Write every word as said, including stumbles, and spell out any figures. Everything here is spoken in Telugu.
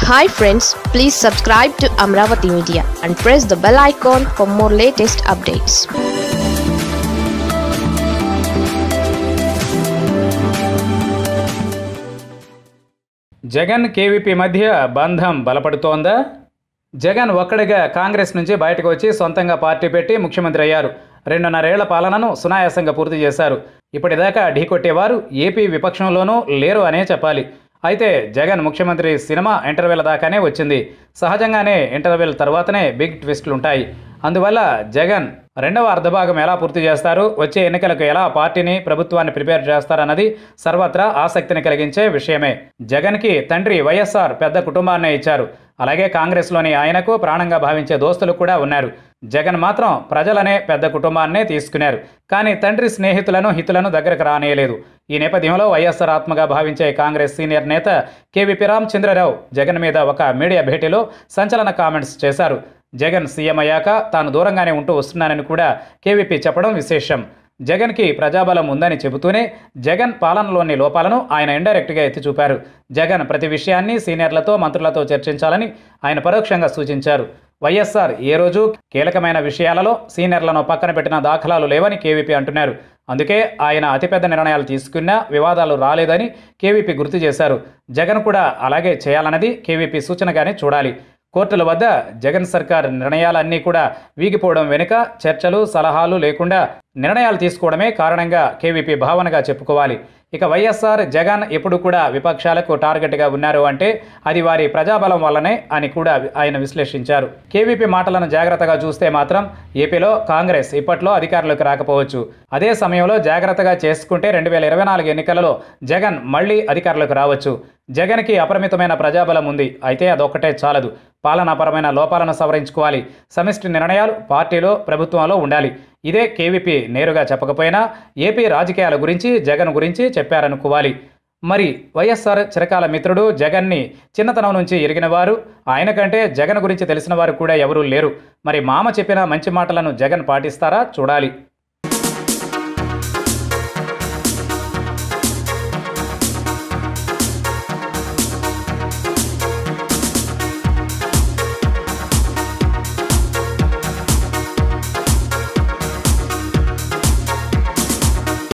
Hi friends, please subscribe to Amravati Media and press the bell icon for more latest updates. Jagan KVP మధ్య బంధం బలపడుతోందా? జగన్ ఒక్కడిగా కాంగ్రెస్ నుంచి బయటకు వచ్చి సొంతంగా పార్టీ పెట్టి ముఖ్యమంత్రి అయ్యారు. రెండున్నరేళ్ల పాలనను సునాయాసంగా పూర్తి చేశారు. ఇప్పటిదాకా ఢీకొట్టేవారు ఏపీ విపక్షంలోనూ లేరు అనే చెప్పాలి. అయితే జగన్ ముఖ్యమంత్రి సినిమా ఇంటర్వెల్ దాకానే వచ్చింది. సహజంగానే ఇంటర్వెల్ తర్వాతనే బిగ్ ట్విస్టులు ఉంటాయి. అందువల్ల జగన్ రెండవ అర్ధభాగం ఎలా పూర్తి చేస్తారు, వచ్చే ఎన్నికలకు ఎలా పార్టీని ప్రభుత్వాన్ని ప్రిపేర్ చేస్తారన్నది సర్వత్రా ఆసక్తిని కలిగించే విషయమే. జగన్కి తండ్రి వైఎస్ఆర్ పెద్ద కుటుంబాన్నే ఇచ్చారు. అలాగే కాంగ్రెస్లోని ఆయనకు ప్రాణంగా భావించే దోస్తులు కూడా ఉన్నారు. జగన్ మాత్రం ప్రజలనే పెద్ద కుటుంబాన్నే తీసుకున్నారు. కానీ తండ్రి స్నేహితులను హితులను దగ్గరకు రానేయలేదు. ఈ నేపథ్యంలో వైఎస్ఆర్ ఆత్మగా భావించే కాంగ్రెస్ సీనియర్ నేత కేవీపీ రామచంద్రరావు జగన్ మీద ఒక మీడియా భేటీలో సంచలన కామెంట్స్ చేశారు. జగన్ సీఎం అయ్యాక తాను దూరంగానే ఉంటూ వస్తున్నానని కూడా కేవీపీ చెప్పడం విశేషం. జగన్కి ప్రజాబలం ఉందని చెబుతూనే జగన్ పాలనలోని లోపాలను ఆయన ఇండైరెక్ట్గా ఎత్తి చూపారు. జగన్ ప్రతి విషయాన్ని సీనియర్లతో మంత్రులతో చర్చించాలని ఆయన పరోక్షంగా సూచించారు. వైఎస్ఆర్ ఏ రోజు కీలకమైన విషయాలలో సీనియర్లను పక్కన పెట్టిన దాఖలాలు లేవని కేవీపీ అంటున్నారు. అందుకే ఆయన అతిపెద్ద నిర్ణయాలు తీసుకున్నా వివాదాలు రాలేదని కేవీపీ గుర్తు చేశారు. జగన్ కూడా అలాగే చేయాలన్నది కేవీపీ సూచనగానే చూడాలి. కోర్టుల వద్ద జగన్ సర్కార్ నిర్ణయాలన్నీ కూడా వీగిపోవడం వెనుక చర్చలు సలహాలు లేకుండా నిర్ణయాలు తీసుకోవడమే కారణంగా కేవీపీ భావనగా చెప్పుకోవాలి. ఇక వైఎస్ఆర్ జగన్ ఎప్పుడు కూడా విపక్షాలకు టార్గెట్గా ఉన్నారు అంటే అది వారి ప్రజాబలం వల్లనే అని కూడా ఆయన విశ్లేషించారు. కేవీపీ మాటలను జాగ్రత్తగా చూస్తే మాత్రం ఏపీలో కాంగ్రెస్ ఇప్పట్లో అధికారంలోకి రాకపోవచ్చు. అదే సమయంలో జాగ్రత్తగా చేసుకుంటే రెండు వేల ఇరవై నాలుగు ఎన్నికలలో జగన్ మళ్లీ అధికారంలోకి రావచ్చు. జగన్కి అపరిమితమైన ప్రజాబలం ఉంది. అయితే అదొక్కటే చాలదు. పాలనాపరమైన లోపాలను సవరించుకోవాలి. సమిష్టి నిర్ణయాలు పార్టీలో ప్రభుత్వంలో ఉండాలి. ఇదే కేవీపీ నేరుగా చెప్పకపోయినా ఏపీ రాజకీయాల గురించి జగన్ గురించి చెప్పారనుకోవాలి. మరి వైఎస్ఆర్ చిరకాల మిత్రుడు జగన్ని చిన్నతనం నుంచి ఎరిగిన వారు, ఆయన కంటే జగన్ గురించి తెలిసిన వారు కూడా ఎవరూ లేరు. మరి మామ చెప్పిన మంచి మాటలను జగన్ పాటిస్తారా? చూడాలి.